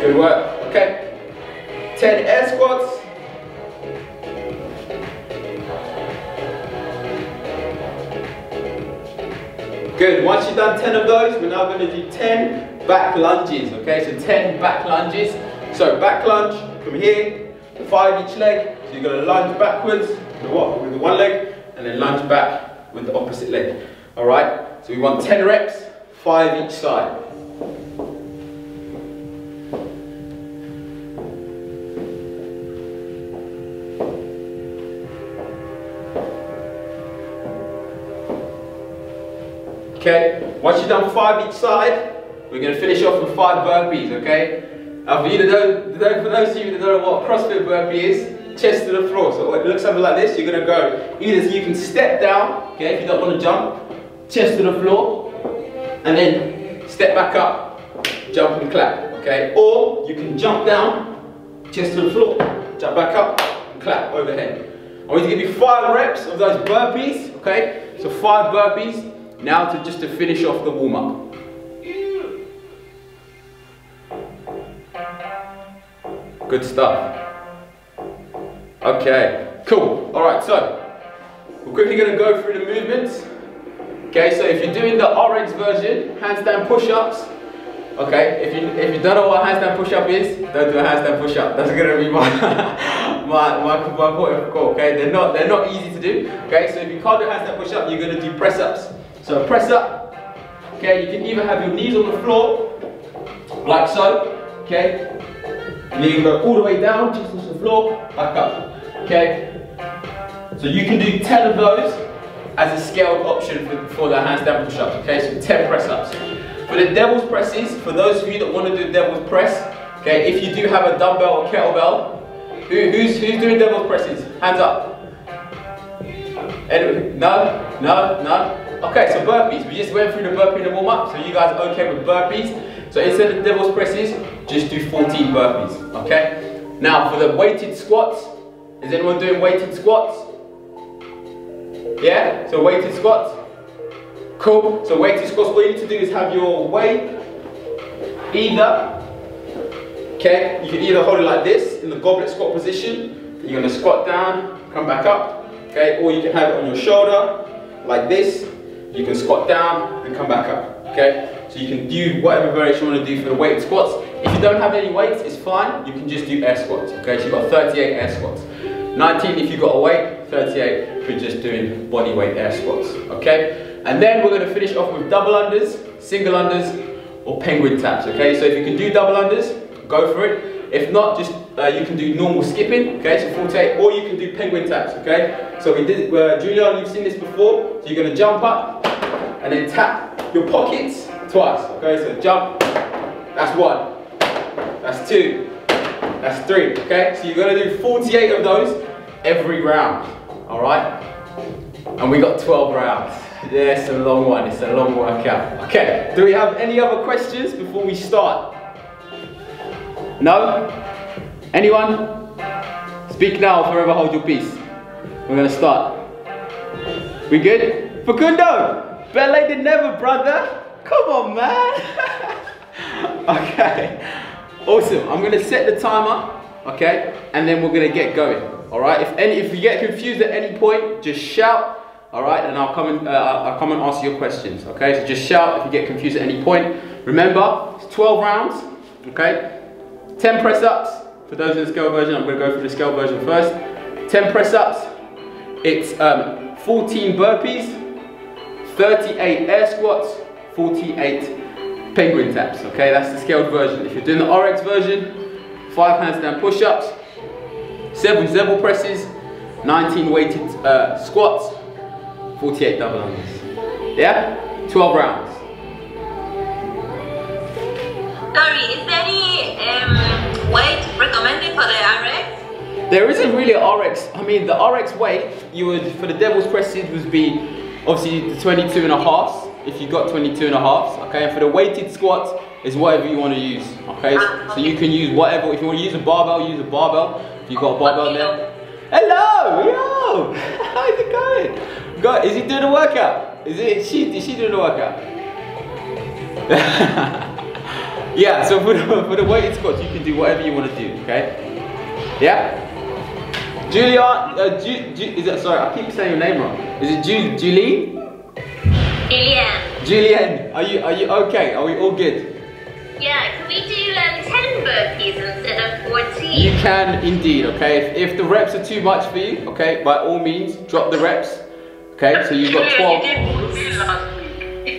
Good work. Okay. 10 air squats. Good. Once you've done 10 of those, we're now going to do 10 back lunges. Okay, so 10 back lunges. So back lunge from here, 5 each leg. So you're going to lunge backwards with the one leg, and then lunge back with the opposite leg. All right. So we want 10 reps, 5 each side. Okay, once you've done 5 each side, we're going to finish off with 5 burpees, okay? For those of you that don't know what CrossFit burpee is, chest to the floor. So it looks something like this. You're going to go, either you can step down, okay, if you don't want to jump, chest to the floor, and then step back up, jump and clap, okay? Or you can jump down, chest to the floor, jump back up, and clap overhead. I'm going to give you 5 reps of those burpees, okay? So 5 burpees. Now just to finish off the warm-up. Good stuff. Okay, cool. Alright, so we're quickly going to go through the movements. Okay, so if you're doing the RX version, handstand push-ups. Okay, if you don't know what a handstand push-up is, don't do a handstand push-up. That's going to be my point of call. Okay, they're not easy to do. Okay, so if you can't do handstand push-up, you're going to do press-ups. So press up, okay, you can either have your knees on the floor, like so, okay, and then you can go all the way down, just on the floor, back up, okay. So you can do 10 of those as a scaled option for the handstand push-ups, okay, so 10 press-ups. For the devil's presses, for those of you that want to do devil's press, okay, if you do have a dumbbell or kettlebell, who's doing devil's presses? Hands up. Anyway, no. Okay, so burpees. We just went through the burpee in the warm-up, so you guys are okay with burpees. So instead of devil's presses, just do 14 burpees, okay? Now for the weighted squats, is anyone doing weighted squats? Yeah, so weighted squats. Cool, so weighted squats, what you need to do is have your weight either, okay, you can either hold it like this, in the goblet squat position, you're going to squat down, come back up, okay, or you can have it on your shoulder, like this. You can squat down and come back up, okay? So you can do whatever variation you want to do for the weighted squats. If you don't have any weights, it's fine. You can just do air squats, okay? So you've got 38 air squats. 19 if you've got a weight, 38 if you're just doing body weight air squats, okay? And then we're going to finish off with double unders, single unders, or penguin taps, okay? So if you can do double unders, go for it. If not, just you can do normal skipping, okay? So 48, or you can do penguin taps, okay? So we did, Julian, you've seen this before. So you're going to jump up and then tap your pockets twice, okay? So jump, that's 1, that's 2, that's 3, okay? So you're going to do 48 of those every round, all right? And we got 12 rounds. Yeah, it's a long one, it's a long workout. Okay, do we have any other questions before we start? No? Anyone? Speak now or forever hold your peace. We're going to start. We good? Facundo! Belay did never, brother. Come on, man. Okay. Awesome. I'm going to set the timer, okay? And then we're going to get going. All right? If you get confused at any point, just shout. All right? And I'll come and answer your questions. Okay? So just shout if you get confused at any point. Remember, it's 12 rounds. Okay? 10 press-ups. For those in the scale version, I'm going to go through the scale version first. 10 press-ups. It's 14 burpees. 38 air squats, 48 penguin taps, okay? That's the scaled version. If you're doing the RX version, 5 handstand push-ups, 7 Zevel presses, 19 weighted squats, 48 double unders. Yeah? 12 rounds. Sorry, is there any weight recommended for the RX? There isn't really a RX. I mean, the RX weight, for the devil's presses would be obviously the 22 and a half, if you got 22 and a half, okay? And for the weighted squats, is whatever you want to use, okay? So you can use whatever, if you want to use a barbell, use a barbell. If you've got a barbell there. Hello, yo! How's it going? God, is he doing a workout? Is she doing a workout? Yeah, so for the weighted squats, you can do whatever you want to do, okay? Yeah? Julia, is that, sorry, I keep saying your name wrong. Is it Julie? Julianne. Julianne, are you okay? Are we all good? Yeah, can we do 10 burpees instead of 14? You can indeed, okay? If the reps are too much for you, okay, by all means, drop the reps. Okay, so you've got 12. You did 14 last week.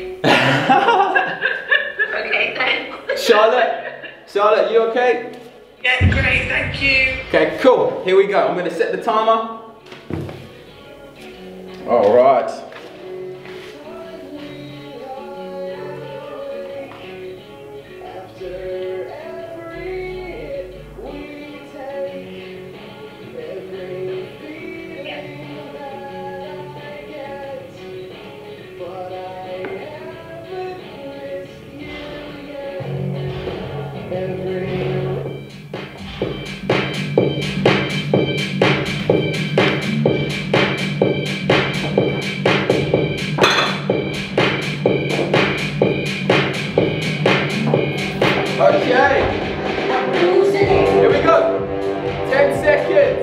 Okay, thanks. Charlotte, you okay? Yeah, great, thank you. Okay, cool. Here we go. I'm going to set the timer. All right. Okay, here we go. 10 seconds.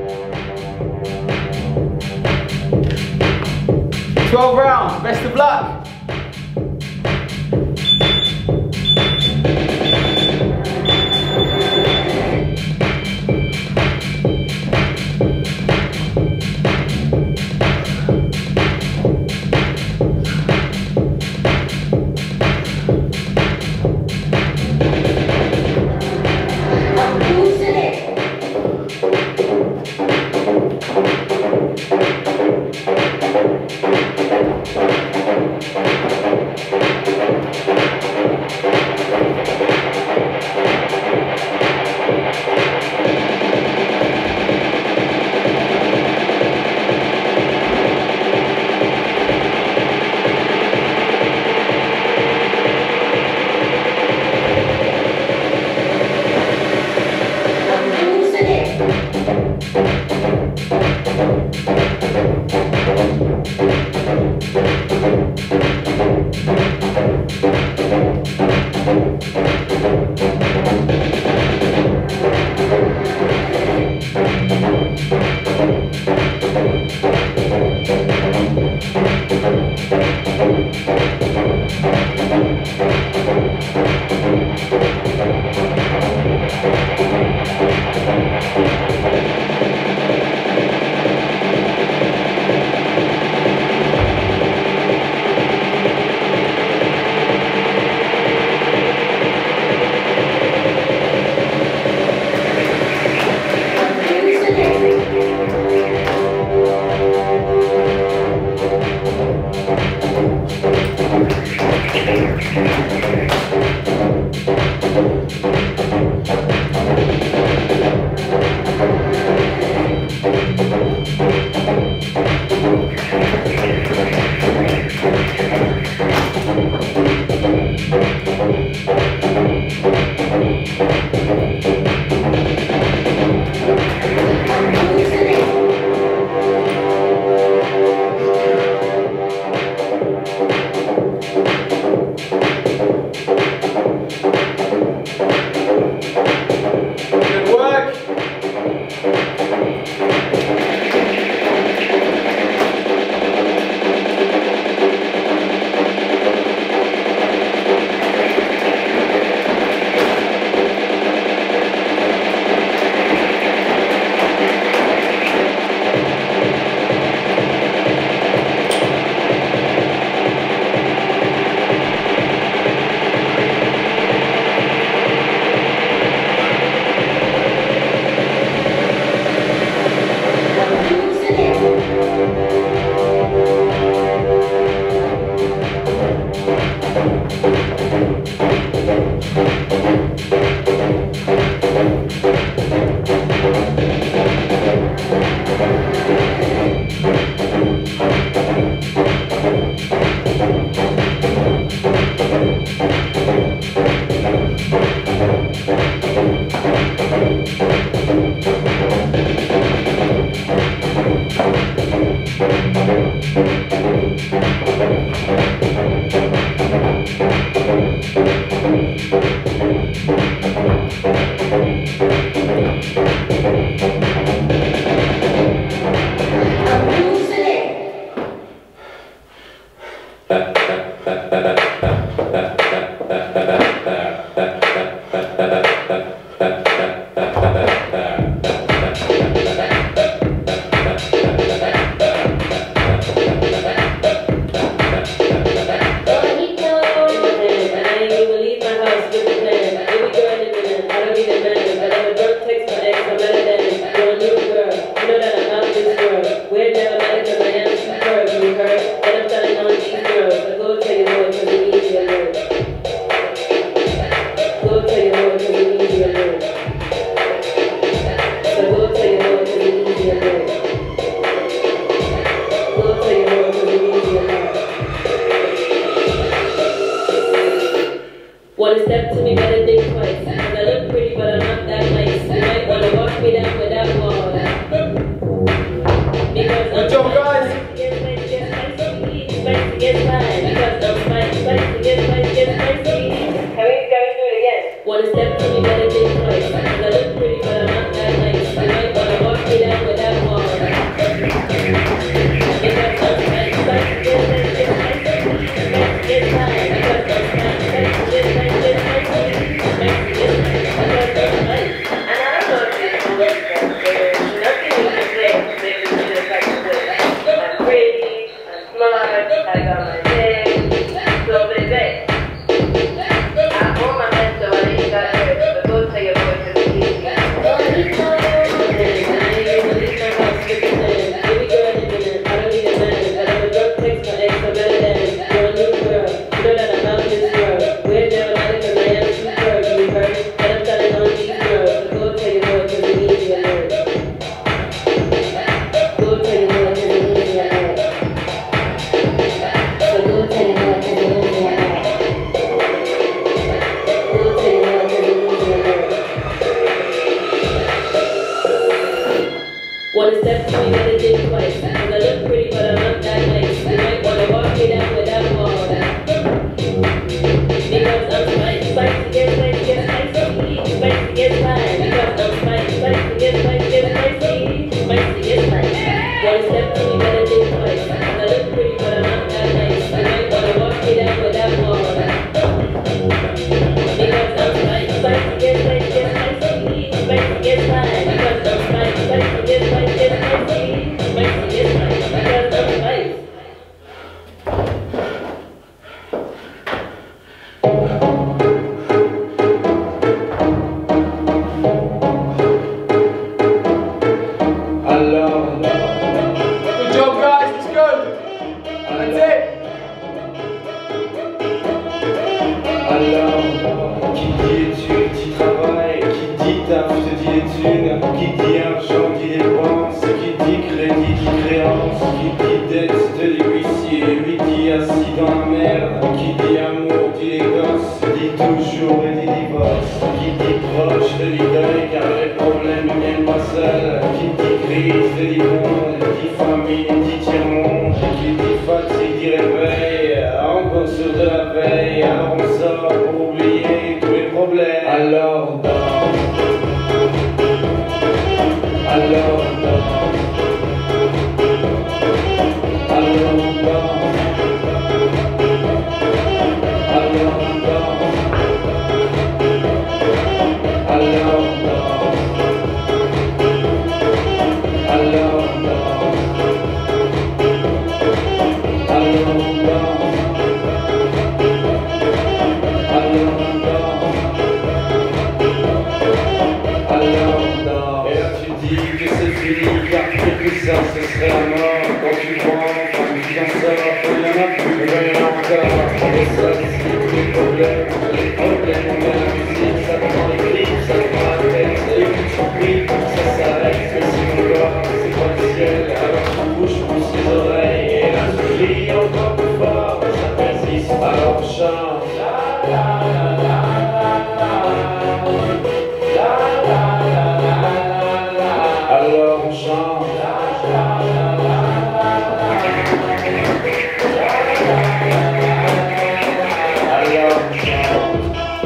12 rounds, best of luck. One step to me better think twice. Cause I look pretty, but I'm not that nice. You might wanna walk me down with that wall. Because Good job, guys. Spicy, get fine. Because I'm spicy, get spicy. Can we do it again? One step to me better think twice. Cause I look pretty, but I'm not that nice. You might wanna walk me down with that wall. Because I'm spicy, get spicy, get fine. Because I'm spicy, get spicy. One step to me better think twice. Cause I look pretty, but I'm not that nice. You might wanna walk me down with that wall. Because I'm spicy, get spicy. Spicy, get fine. Because I'm spicy, get spicy. Spicy, get fine. One step to me better think twice. Cause I look pretty, but I'm not that nice. You might wanna walk me down with that wall. Because I'm spicy, get spicy. Spicy, get fine. Because I'm spicy, get spicy. Good job, guys. Let's go. That's it. Alors, qui dit études, dit travail, qui dit taf, te dit études, qui dit argent, dit dépense, qui dit crédit, dit créance, qui dit dette, te dit huissier, lui dit assis dans la merde, qui dit amour, dit les gosses, dit toujours et dit divorce, qui dit proche, te dit deuil, car les problèmes ne viennent pas seuls, qui dit crise, te dit monde, dit famille, dit tiers-monde, qui dit fatigue, dit réveil, encore sur de la veille, alors on sort pour oublier tous les problèmes. Alors on dort. Alors on dort. Alors on dort. Alors on dort. Alors on dort. Alors on dort. Alors on dort. Et là tu dis que c'est fini, car que ça ce serait la mort. Quand tu rentres, tu t'en sors, il y en a plus, il y en a encore. Et ça c'est les problèmes, on met la musique, ça prend les clips, ça prend la tête, et puis tu pries, ça s'arrête, mais si mon corps, c'est pas le ciel, alors tu bouges, pousse les oreilles, et là tu cries encore plus fort, ça persiste, alors on chante. Alors on chante. Alors on chante.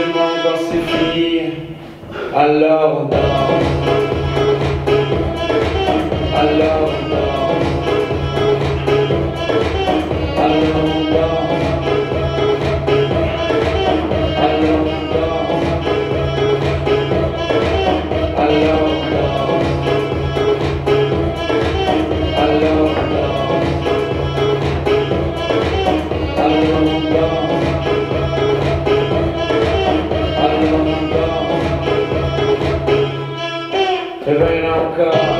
manque dans ces filles. Alors on dort. Alors on dort. Alors on dort. Alors on dort. Alors on dort. Alors on dort. Alors on dort. Alors on dort. Réveille encore.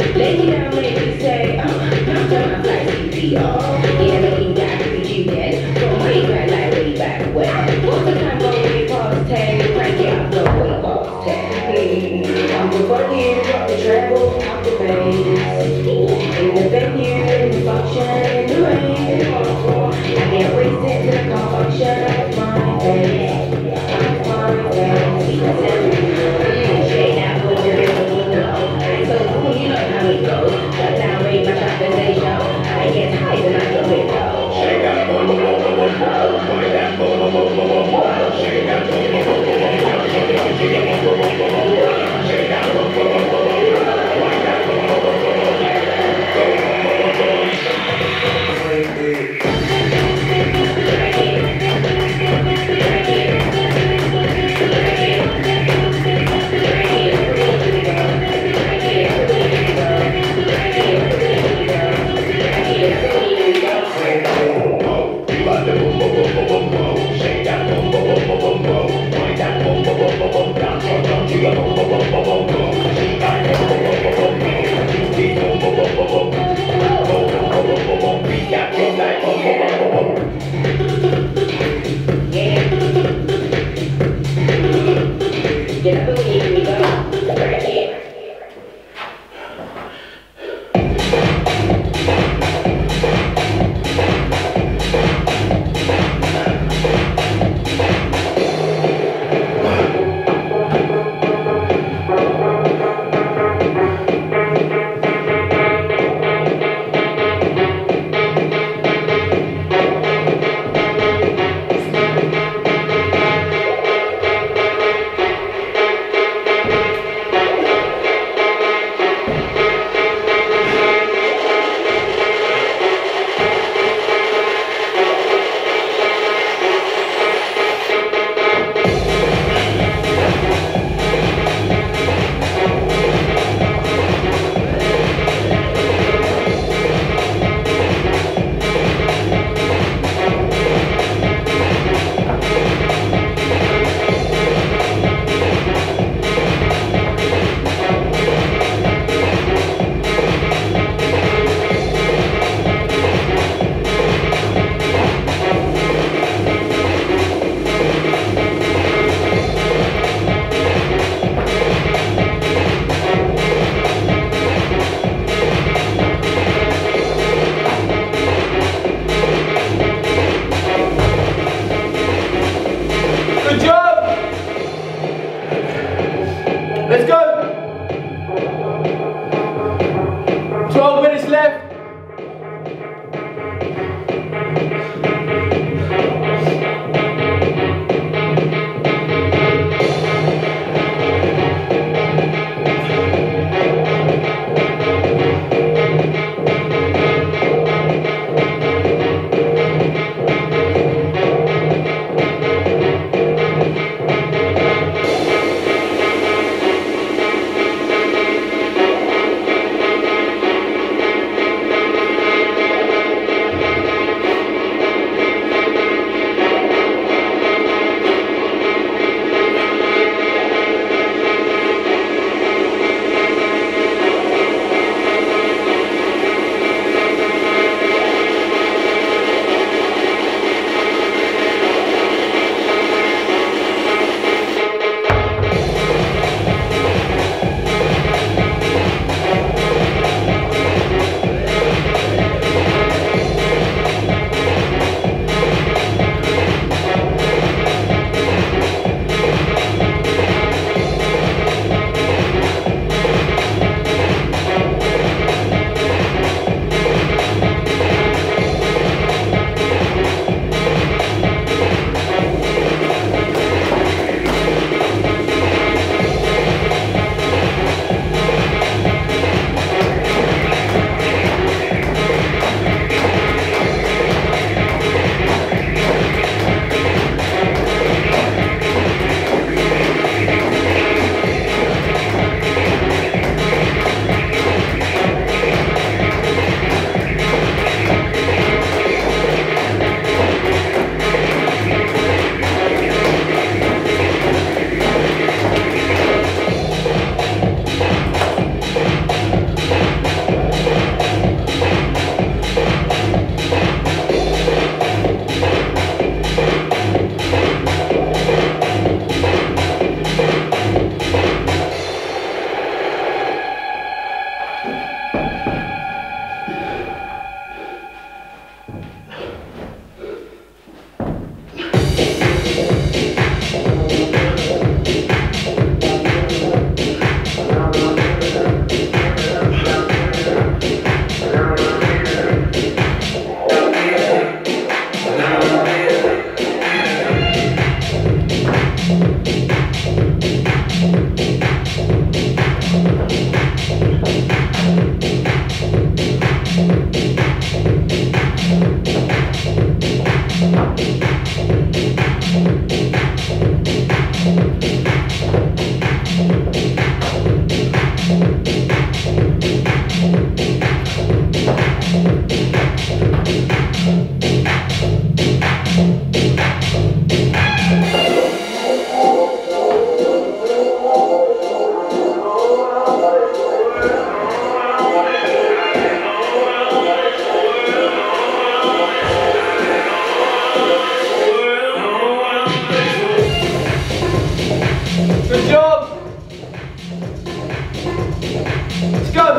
Lately I make you say, I'm my flight CPR. Yeah, looking back at you then. From way back, like way back when. What's the time when we past 10? Crank it up, no way past 10. I'm the funny, drop the treble, out the bass. In the venue, in the function, in the rain. I get wasted till I can't function with my face. My face. Shade out with your little so cool, you know how it goes. Shut down, raise my trap and say show. I get high and I go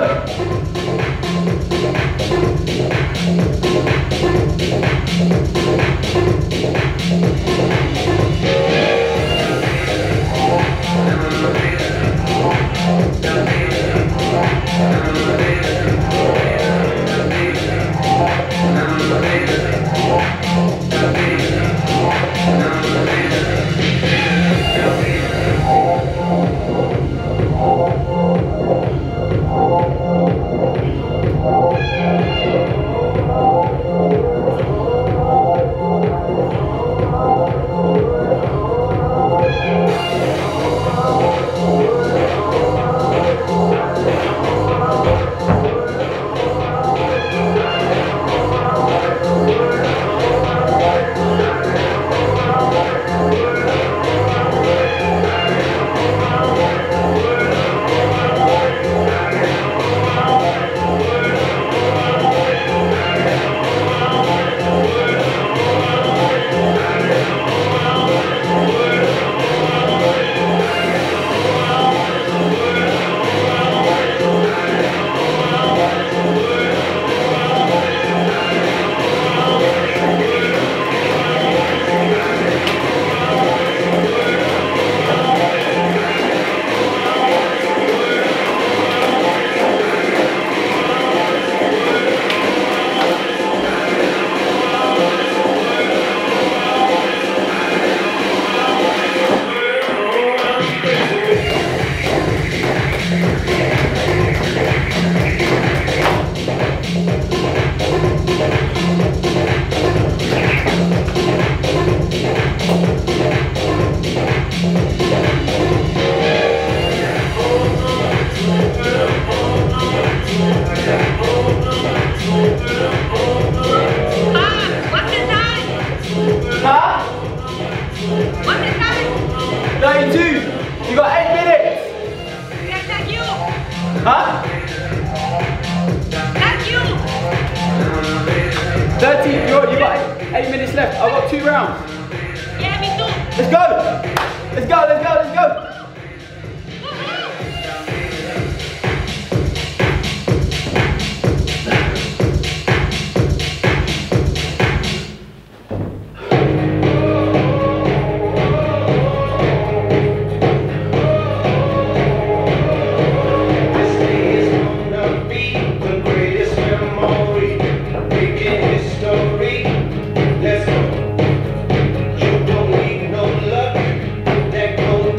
What's the time? Huh? What's the time? 32. You got 8 minutes. Yes, thank you. Huh? Thank you. 30. You got 8 minutes left. I've got 2 rounds. Yeah, me too. Let's go. Let's go. Let's go. Let's go. Let's go. You don't need no luck. That gold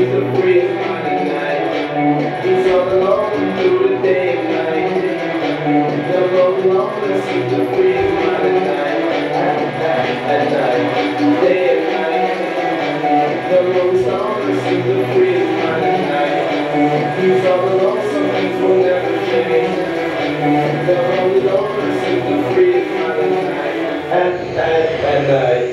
seems to free his mind at night. He's all alone through the day and night. The road loneliness seems to free his mind at night. At night, day and night. The road loneliness seems to free his mind at night. He's all alone, some things will never change. The road loneliness seems to free his mind at night. At night.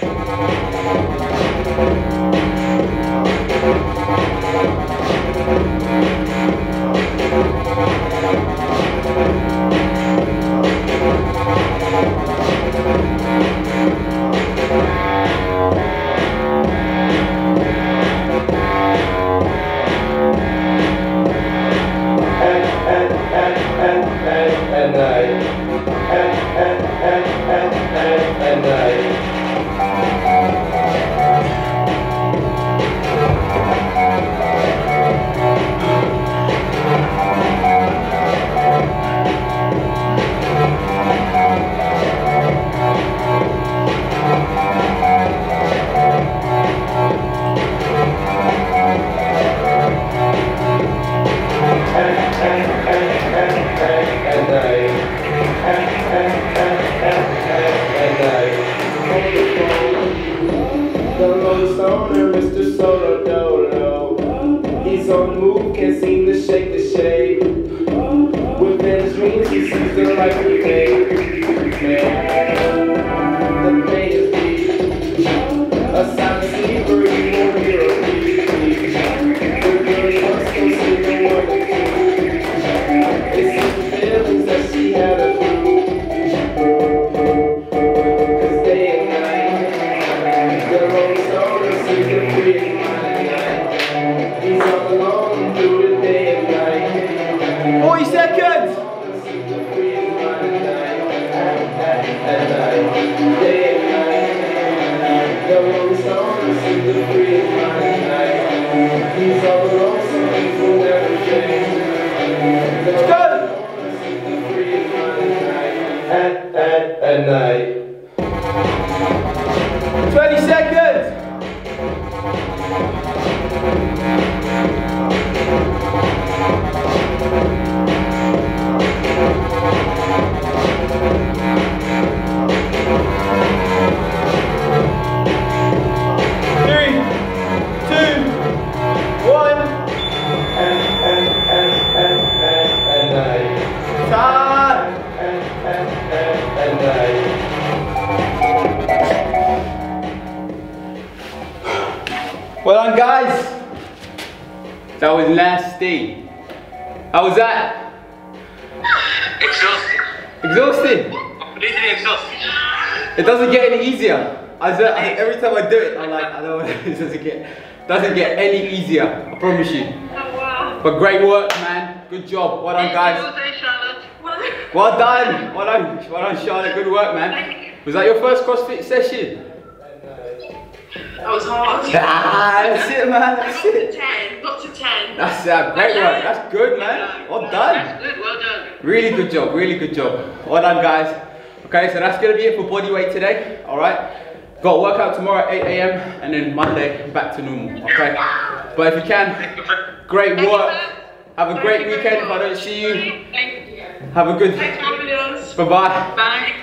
Mr. Solo Dolo. He's on the move, can't seem to shake the shade. Within his dreams, he sees the light we made. The pain is deep. A silent sleeper, he won't hear a beat. The girl wants to see the one to do. It's the feelings that she had to do. Cause day and night, the road stoner seems to free his mind at night. He's all alone through the day and night. 40 seconds! At night, day and night, the road stoner seems to free his mind at night. He's all alone, some things will never change. The road stoner seems to free his mind at night. 20 seconds! Well done, guys. That was nasty. How was that? Exhausting. Exhausting? Completely exhausting. It doesn't get any easier. Every time I do it, I'm like, I don't know, it doesn't get any easier. I promise you. Oh, wow. But great work, man. Good job. Well done, guys. Well done. Well done, Charlotte. Good work, man. Was that your first CrossFit session? That was hard. Ah, that's it, man. That's it. Not to 10. That's great work. That's good, man. Well done. That's good, well done. Really good job. Really good job. Well done, guys. Okay, so that's gonna be it for body weight today. All right. Got a workout tomorrow at 8 AM and then Monday back to normal. Okay. But if you can, great work. Have a great weekend. If I don't see you, have a good. Thanks, Bye bye. Bye.